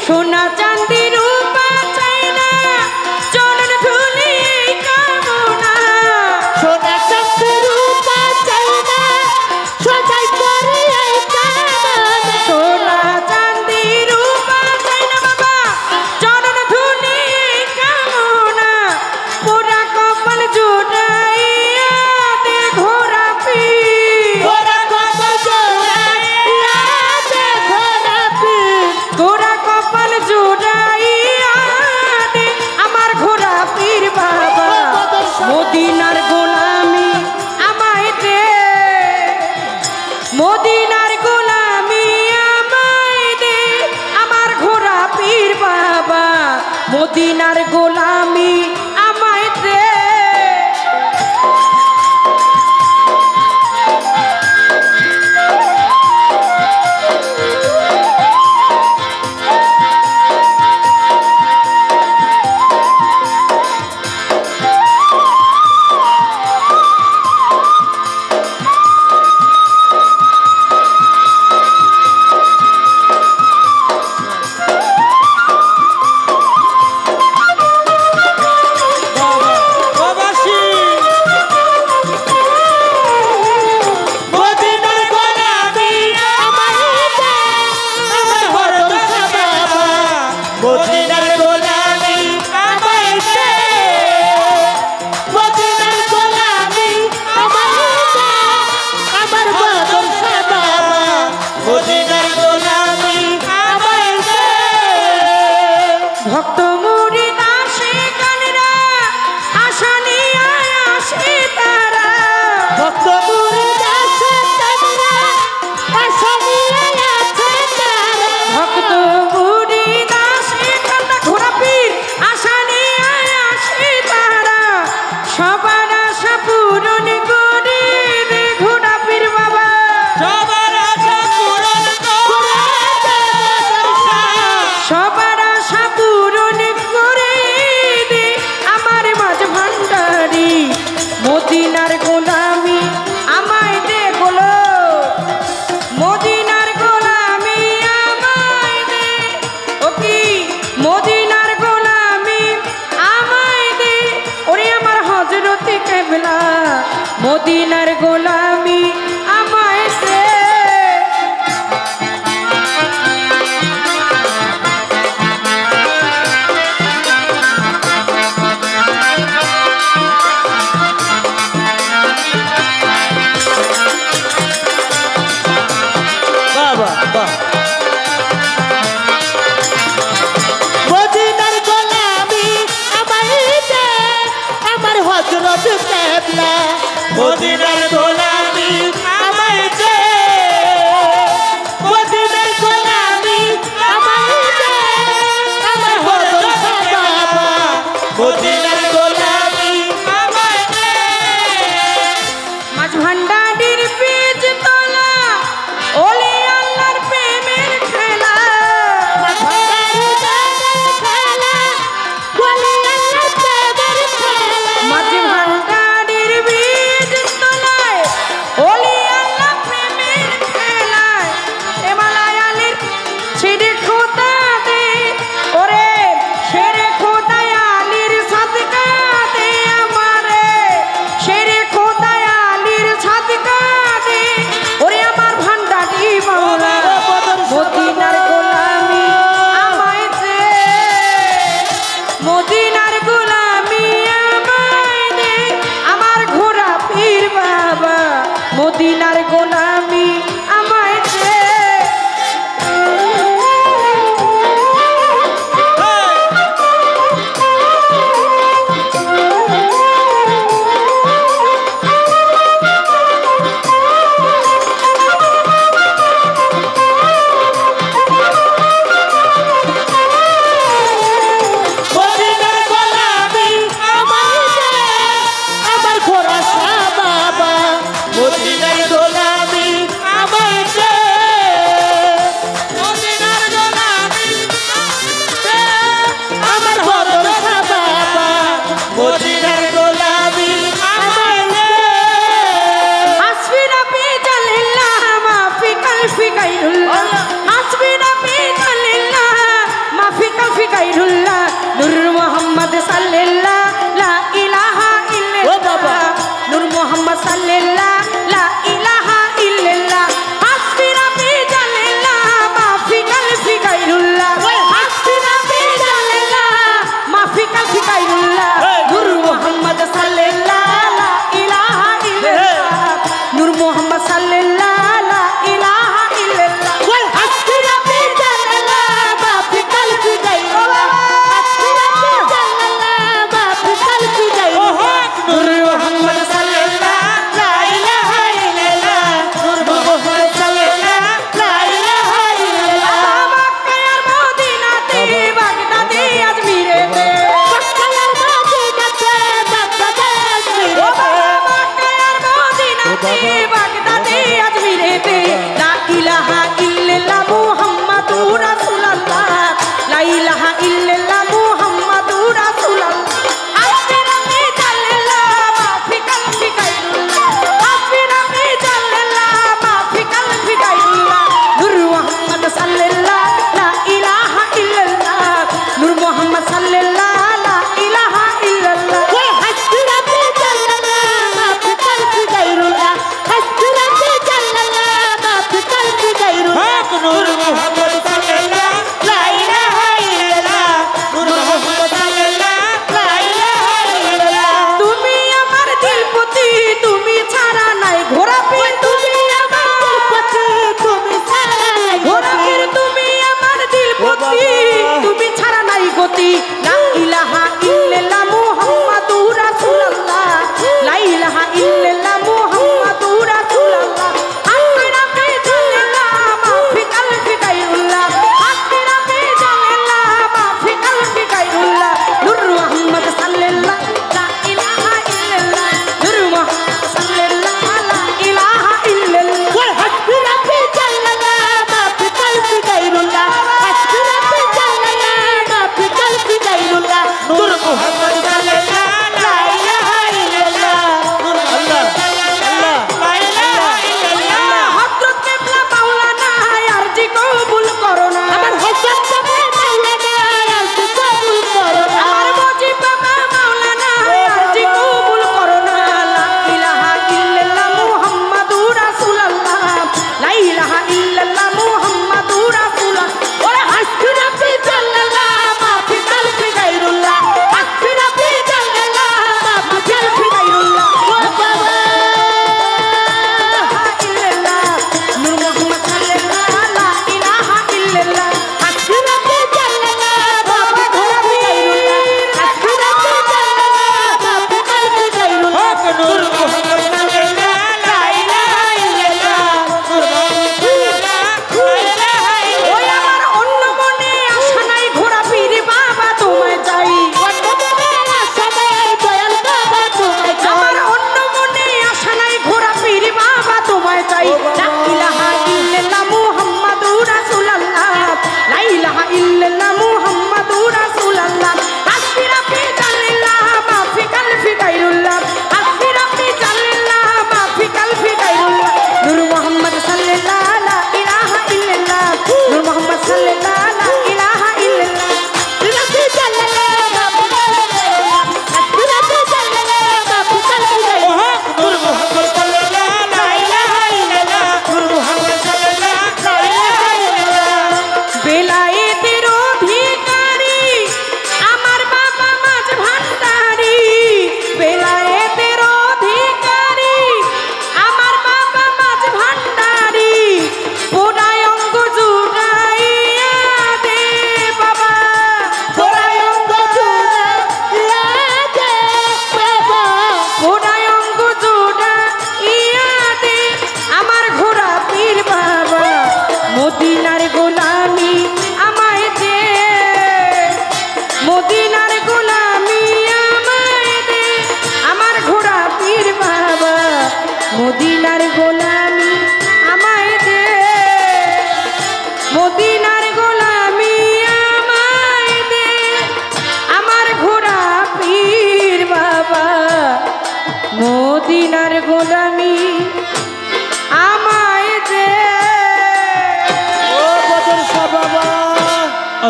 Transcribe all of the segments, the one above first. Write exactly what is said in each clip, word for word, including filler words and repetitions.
সোনা চাঁদি রূপা চাই না চরণ ধুলি কামনা সোনা চাঁদি রূপা চাই না সদাই করি এই কামনা সোনা চাঁদি রূপা চাই না বাবা চরণ ধুলি কামনা পুরা কপাল জুড়াইয়া দে ঘোড়া পি ঘোড়া কপাল জোড়াইয়া দে ঘোড়া পি ঘোড়া কপাল জুড়াইয়া দে আমার ঘোড়া পীর বাবা মদিনার গোলামি আমায় দে মদিনার গোলামি আমায় দে আমার ঘোড়া পীর বাবা মদিনার গোলামি আমায় দে মদিনার গোলামি আমায় দে আমার হরদ বাবা মদিনার গোলামি আমায় দে মদিনার গোলামি আমায় দে আমার বদর বাবা মদিনার গোলামি আমায় দে ভক্ত মুরিদ আশিকানরা আশা নিয়ে আসে তারা ভক্ত মুরিদ আছে তারা আশা নিয়ে আছে তারা ভক্ত মুরিদ আশিকানরা ঘোড়া পীর আশা নিয়ে আসে তারা সবার আশা পূরণ করে দে ঘোড়া পীর বাবা সবার আশা পূরণ করে দে সবার আশা পূরণ করে দে আমার মাঝ ভান্ডারি মদিনার গোলামি আমায় দে গোলো মদিনার গোলামি আমায় দে ও কি মদিনার গোলামি আমায় দে ওরে আমার হযরতে কেবলা মদিনার গোলামি আমায় দে বাবা বাহ মদিনার গোলামি আমায় দে আমার হযরত কেবলা মদিনার গোলামি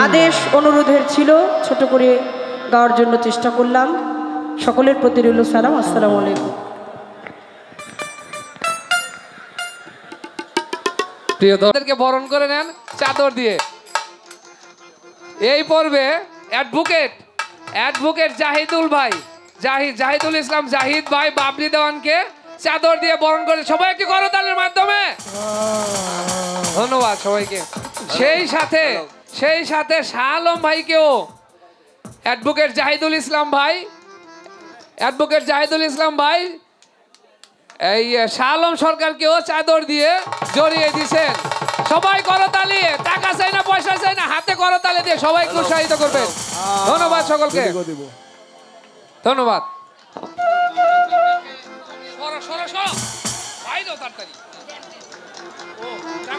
আদেশ অনুরোধের ছিল, ছোট করে গাওয়ার জন্য চেষ্টা করলাম। সকলের প্রতি রইল সালাম। আসসালামু আলাইকুম। প্রিয় দর্শকদেরকে বরণ করে নেন চাদর দিয়ে। এই পর্বে অ্যাডভোকেট অ্যাডভোকেট জাহিদুল ভাই জাহিদ জাহিদুল ইসলাম জাহিদ ভাই বাবরি দেওয়ানকে চাদর দিয়ে বরণ করে সবাই একটি করতালের মাধ্যমে ধন্যবাদ সবাইকে। সেই সাথে সেই সাথে শাহ আলম ভাইকেও অ্যাডভোকেট জাহিদুল ইসলাম ভাই অ্যাডভোকেট জাহিদুল ইসলাম ভাই এই শাহ আলম সরকারকেও চাদর দিয়ে জড়িয়ে দিছেন। সবাই করতালি, টাকা চাই না পয়সা চাই না, হাতে করতালি দিয়ে সবাইকে উৎসাহিত করবেন। ধন্যবাদ সকলকে, ধন্যবাদ। সরো সরো সরো, বাইরে তাড়াতাড়ি।